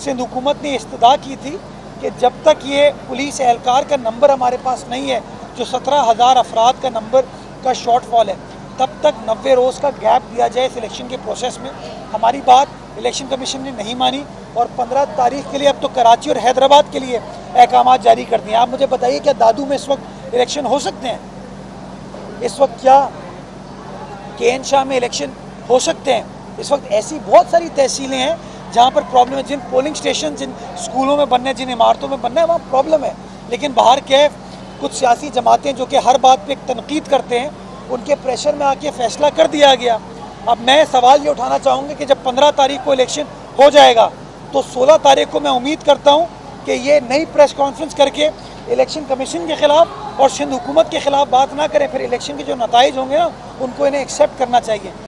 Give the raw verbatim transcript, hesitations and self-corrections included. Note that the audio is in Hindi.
सिंध हुकूमत ने इस्तदा की थी कि जब तक ये पुलिस एहलकार का नंबर हमारे पास नहीं है, जो सत्रह हज़ार अफराद का नंबर का शॉर्टफॉल है, तब तक नब्बे रोज़ का गैप दिया जाए इस इलेक्शन के प्रोसेस में। हमारी बात इलेक्शन कमीशन ने नहीं मानी और पंद्रह तारीख के लिए अब तो कराची और हैदराबाद के लिए अहकाम जारी कर दिए। आप मुझे बताइए, क्या दादू में इस वक्त इलेक्शन हो सकते हैं? इस वक्त क्या केन शाह में इलेक्शन हो सकते हैं? इस वक्त ऐसी बहुत सारी तहसीलें हैं जहाँ पर प्रॉब्लम है। जिन पोलिंग स्टेशन जिन स्कूलों में बनने, जिन इमारतों में बनना है, वहाँ प्रॉब्लम है। लेकिन बाहर क्या, कुछ सियासी जमातें जो कि हर बात पे एक तनकीद करते हैं, उनके प्रेशर में आके फैसला कर दिया गया। अब मैं सवाल ये उठाना चाहूँगा कि जब पंद्रह तारीख को इलेक्शन हो जाएगा तो सोलह तारीख को मैं उम्मीद करता हूँ कि ये नई प्रेस कॉन्फ्रेंस करके इलेक्शन कमीशन के ख़िलाफ़ और सिंध हुकूमत के ख़िलाफ़ बात ना करें। फिर इलेक्शन के जो नताइज होंगे ना, उनको इन्हें एक्सेप्ट करना चाहिए।